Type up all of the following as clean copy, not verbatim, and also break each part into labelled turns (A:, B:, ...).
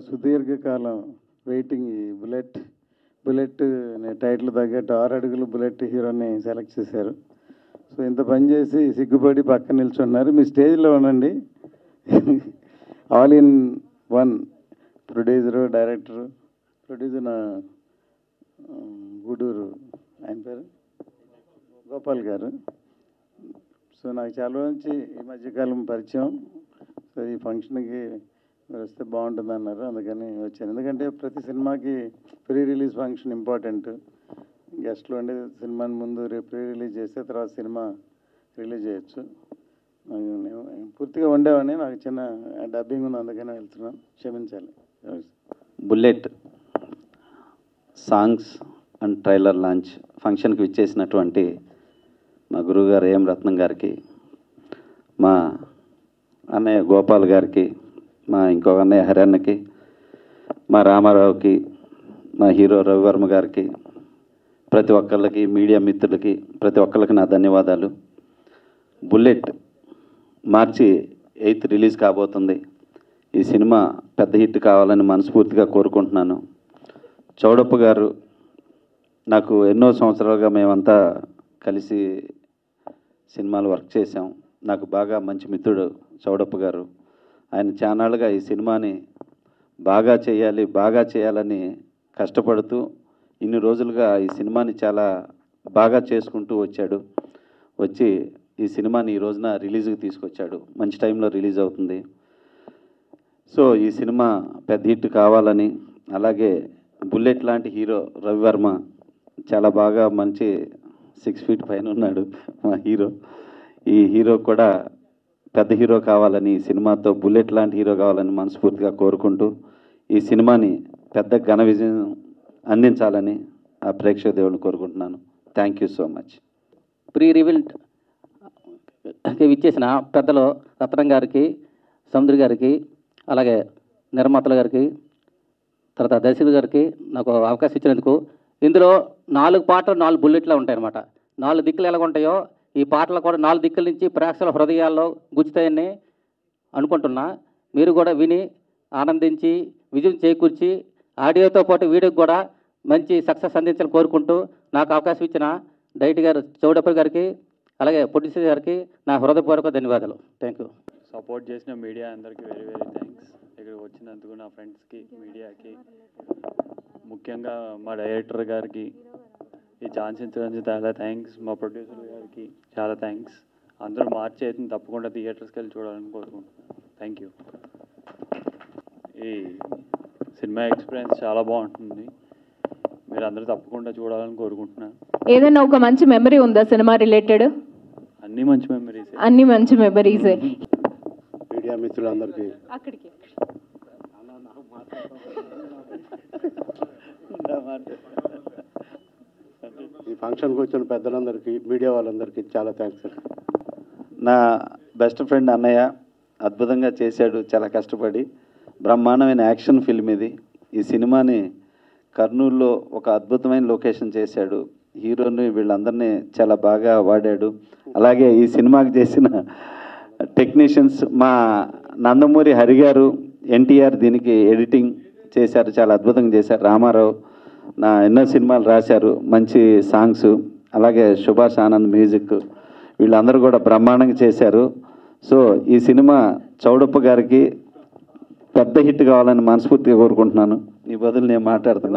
A: సుదీర్ఘకాలం వెయిటింగ్ ఈ బుల్లెట్ అనే టైటిల్ తగ్గట్టు 6 అడుగులు బుల్లెట్ హీరోని సెలెక్ట్ చేశారు. సో ఇంత పని చేసి సిగ్గుపడి పక్కన నిల్చున్నారు. మీ స్టేజ్లో ఉండండి. All in one producer, director. Producer నా గూడూరు, ఆయన పేరు గోపాల్ గారు. సో నాకు చాలా నుంచి ఈ మధ్యకాలం పరిచయం. సో ఈ ఫంక్షన్కి వస్తే బాగుంటుంది అన్నారు, అందుకని వచ్చాను. ఎందుకంటే ప్రతి సినిమాకి ప్రీ రిలీజ్ ఫంక్షన్ ఇంపార్టెంట్. గెస్ట్లో ఉండి సినిమాని ముందు ప్రీ రిలీజ్ చేస్తే తర్వాత సినిమా రిలీజ్ చేయొచ్చు. నేను పూర్తిగా ఉండేవాడిని, నాకు చిన్న డబ్బింగ్ ఉంది, అందుకనే వెళ్తున్నాను, క్షమించాలి.
B: Bullet songs and trailer launch ఫంక్షన్కి విచ్చేసినటువంటి మా గురువుగారు ఏం రత్నం గారికి, మా అన్నయ్య గోపాల్ గారికి, మా ఇంకొక అన్నయ్య హరియాణకి, మా రామారావుకి, మా హీరో రవివర్మ గారికి, ప్రతి ఒక్కళ్ళకి, మీడియా మిత్రులకి ప్రతి ఒక్కళ్ళకి నా ధన్యవాదాలు. బుల్లెట్ మార్చి 8th రిలీజ్ కాబోతుంది. ఈ సినిమా పెద్ద హిట్ కావాలని మనస్ఫూర్తిగా కోరుకుంటున్నాను. చౌడప్ప గారు నాకు ఎన్నో సంవత్సరాలుగా మేమంతా కలిసి సినిమాలు వర్క్ చేశాం. నాకు బాగా మంచి మిత్రుడు చౌడప్ప గారు. ఆయన చానాళ్ళుగా ఈ సినిమాని బాగా చేయాలని కష్టపడుతూ ఇన్ని రోజులుగా ఈ సినిమాని చాలా బాగా చేసుకుంటూ వచ్చి ఈ సినిమాని ఈ రోజున రిలీజ్కి తీసుకొచ్చాడు. మంచి టైంలో రిలీజ్ అవుతుంది. సో ఈ సినిమా పెద్ద హిట్ కావాలని, అలాగే బుల్లెట్ లాంటి హీరో రవివర్మ చాలా బాగా మంచి 6 feet పైన ఉన్నాడు మా హీరో. ఈ హీరో కూడా పెద్ద హీరో కావాలని, సినిమాతో బుల్లెట్ లాంటి హీరో కావాలని మనస్ఫూర్తిగా కోరుకుంటూ ఈ సినిమాని పెద్ద ఘన విజయం అందించాలని ఆ ప్రేక్షక దేవుడిని కోరుకుంటున్నాను. Thank you so much.
C: Pre reveal ఇచ్చేసిన పెద్దలు రత్నం గారికి, సముద్ర గారికి, అలాగే నిర్మాతల గారికి, తర్వాత దర్శకుడు గారికి నాకు అవకాశం ఇచ్చినందుకు. ఇందులో 4 పాటలు 4 బుల్లెట్లు ఉంటాయన్నమాట. 4 దిక్కులు ఎలా ఉంటాయో ఈ పాటలు కూడా 4 దిక్కుల నుంచి ప్రేక్షకుల హృదయాల్లో గుచ్చుతాయని అనుకుంటున్నా. మీరు కూడా విని ఆనందించి విజయం చేకూర్చి ఆడియోతో పాటు వీడియోకి కూడా మంచి సక్సెస్ అందించాలని కోరుకుంటూ నాకు అవకాశం ఇచ్చిన డైరెక్టర్ గారు చౌడప్ప గారికి, అలాగే ప్రొడ్యూసర్ గారికి నా హృదయపూర్వక ధన్యవాదాలు. Thank you.
D: సపోర్ట్ చేసిన మీడియా అందరికీ వెరీ థ్యాంక్స్. ఇక్కడ వచ్చినందుకు నా ఫ్రెండ్స్కి, మీడియాకి, ముఖ్యంగా మా డైరెక్టర్ గారికి ఈ ఛాన్స్ ఇచ్చినందుకు చాలా థ్యాంక్స్. మా ప్రొడ్యూసర్ గారికి చాలా థ్యాంక్స్. అందరూ మార్చి అయితే తప్పకుండా థియేటర్స్కి వెళ్ళి చూడాలని కోరుకుంటున్నాను. Thank you. ఈ సినిమా ఎక్స్పీరియన్స్ చాలా బాగుంటుంది. మీరు అందరూ తప్పకుండా చూడాలని కోరుకుంటున్నాను.
E: ఏదైనా ఒక మంచి మెమరీ ఉందా సినిమా రిలేటెడ్?
D: అన్ని మంచి మెమరీస్.
E: అన్ని మంచి మెమరీసే.
F: మీడియా మిత్రులందరికీ,
E: అక్కడికి
F: ఈ ఫంక్షన్కి వచ్చిన పెద్దలందరికీ, మీడియా వాళ్ళందరికీ చాలా థ్యాంక్స్.
B: నా బెస్ట్ ఫ్రెండ్ అన్నయ్య అద్భుతంగా చేశాడు, చాలా కష్టపడి. బ్రహ్మాండమైన యాక్షన్ ఫిల్మ్ ఇది. ఈ సినిమాని కర్నూలులో ఒక అద్భుతమైన లొకేషన్ చేశాడు. హీరోని వీళ్ళందరినీ చాలా బాగా వాడాడు. అలాగే ఈ సినిమాకి చేసిన టెక్నీషియన్స్ మా నందమూరి హరి గారు, ఎన్టీఆర్ దీనికి ఎడిటింగ్ చేశారు, చాలా అద్భుతంగా చేశారు. రామారావు నా ఎన్నో సినిమాలు రాశారు, మంచి సాంగ్స్. అలాగే సుభాష్ ఆనంద్ మ్యూజిక్, వీళ్ళందరూ కూడా బ్రహ్మాండంగా చేశారు. సో ఈ సినిమా చౌడప్ప గారికి పెద్ద హిట్ కావాలని మనస్ఫూర్తిగా కోరుకుంటున్నాను. ఈ బదులు నేను మాట్లాడుతున్నా.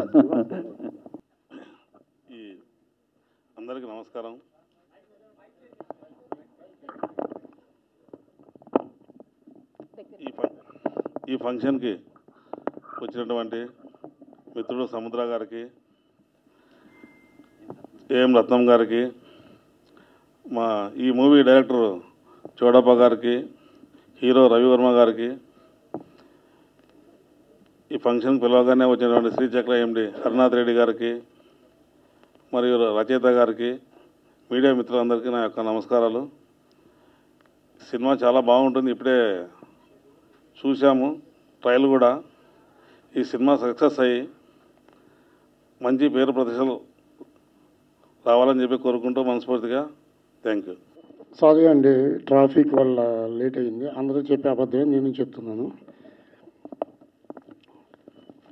G: అందరికీ నమస్కారం. ఈ ఫంక్షన్కి వచ్చినటువంటి మిత్రుడు సముద్ర గారికి, ఏం రత్నం గారికి, మా ఈ మూవీ డైరెక్టర్ చౌడప్ప గారికి, హీరో రవివర్మ గారికి, ఈ ఫంక్షన్ పిలవగానే వచ్చినటువంటి శ్రీచక్ర ఎండి హరినాథ్ రెడ్డి గారికి, మరియు రచయిత గారికి, మీడియా మిత్రులందరికీ నా యొక్క నమస్కారాలు. సినిమా చాలా బాగుంటుంది. ఇప్పుడే చూసాము ట్రయల్ కూడా. ఈ సినిమా సక్సెస్ అయ్యి మంచి పేరు ప్రతిష్టలు రావాలని చెప్పి కోరుకుంటూ మనస్ఫూర్తిగా థ్యాంక్ యూ.
F: సారీ అండి, ట్రాఫిక్ వల్ల లేట్ అయింది. అందరూ చెప్పే అబద్ధమే నేను చెప్తున్నాను.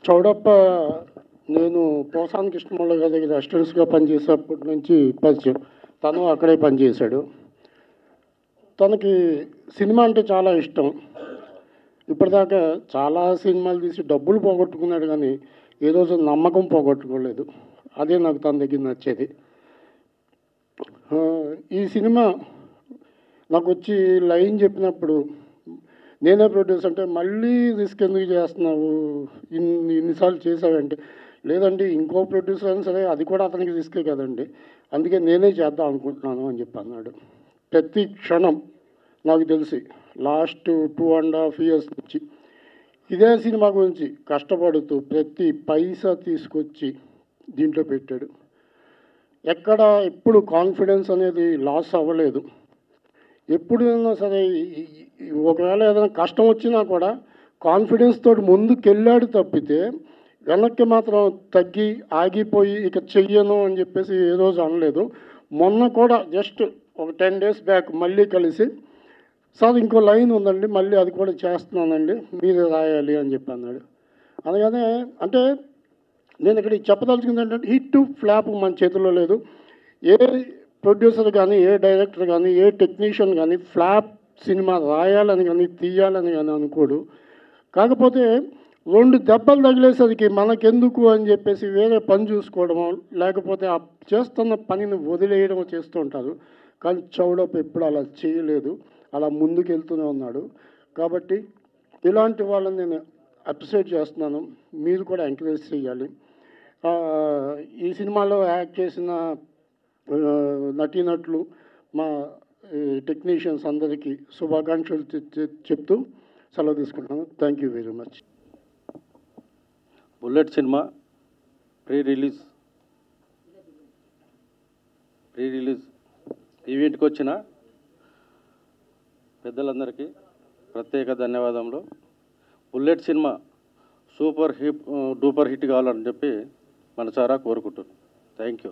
F: చౌడప్ప నేను పోసాని కృష్ణమూర్తి గారి దగ్గర అసిస్టెంట్స్గా పనిచేసేప్పటి నుంచి పరిచయం. తను అక్కడే పనిచేశాడు. తనకి సినిమా అంటే చాలా ఇష్టం. ఇప్పటిదాకా చాలా సినిమాలు తీసి డబ్బులు పోగొట్టుకున్నాడు, కానీ ఏ రోజు నమ్మకం పోగొట్టుకోలేదు. అదే నాకు తన దగ్గర నచ్చేది. ఈ సినిమా నాకు వచ్చి లైన్ చెప్పినప్పుడు నేనే ప్రొడ్యూస్ అంటే, మళ్ళీ రిస్క్ ఎందుకు చేస్తున్నావు, ఇన్నిసార్లు చేసావంటే, లేదండి ఇంకో ప్రొడ్యూసర్ అయినా సరే అది కూడా అతనికి రిస్కే కదండి, అందుకే నేనే చేద్దాం అనుకుంటున్నాను అని చెప్పి అన్నాడు. ప్రతి క్షణం నాకు తెలిసి లాస్ట్ 2.5 years నుంచి ఇదే సినిమా గురించి కష్టపడుతూ ప్రతి పైసా తీసుకొచ్చి దీంట్లో పెట్టాడు. ఎక్కడ ఎప్పుడు కాన్ఫిడెన్స్ అనేది లాస్ అవ్వలేదు. ఎప్పుడైనా సరే ఒకవేళ ఏదైనా కష్టం వచ్చినా కూడా కాన్ఫిడెన్స్ తోటి ముందుకెళ్ళాడు తప్పితే వెనక్కి మాత్రం తగ్గి ఆగిపోయి ఇక చెయ్యను అని చెప్పేసి ఏ రోజు అనలేదు. మొన్న కూడా జస్ట్ ఒక 10 days బ్యాక్ మళ్ళీ కలిసి, సార్ ఇంకో లైన్ ఉందండి, మళ్ళీ అది కూడా చేస్తున్నానండి, మీరే రాయాలి అని చెప్పి అన్నాడు. అనగానే అంటే నేను ఇక్కడ చెప్పదలుచుకుంది ఏంటంటే, హిట్ ఫ్లాప్ మన చేతిలో లేదు. ఏ ప్రొడ్యూసర్ కానీ, ఏ డైరెక్టర్ కానీ, ఏ టెక్నీషియన్ కానీ ఫ్లాప్ సినిమా రాయాలని కానీ తీయాలని కానీ అనుకోడు. కాకపోతే 2 దెబ్బలు తగిలేసరికి మనకెందుకు అని చెప్పేసి వేరే పని చూసుకోవడమో, లేకపోతే ఆ చేస్తున్న పనిని వదిలేయడమో చేస్తూ ఉంటారు. కానీ చౌడప్ప ఎప్పుడు అలా చేయలేదు, అలా ముందుకు వెళ్తూనే ఉన్నాడు. కాబట్టి ఇలాంటి వాళ్ళని నేను అప్రిషియేట్ చేస్తున్నాను. మీరు కూడా ఎంకరేజ్ చేయాలి. ఈ సినిమాలో యాక్ట్ చేసిన నటీనటులు, మా టెక్నీషియన్స్ అందరికీ శుభాకాంక్షలు చెప్తూ సెలవు తీసుకుంటున్నాను. Thank you very much.
H: Bullet సినిమా ప్రీ రిలీజ్ ఈవెంట్కి వచ్చిన పెద్దలందరికీ ప్రత్యేక ధన్యవాదములు. బుల్లెట్ సినిమా డూపర్ హిట్ కావాలని చెప్పి మనసారా కోరుకుంటున్నాను. Thank you.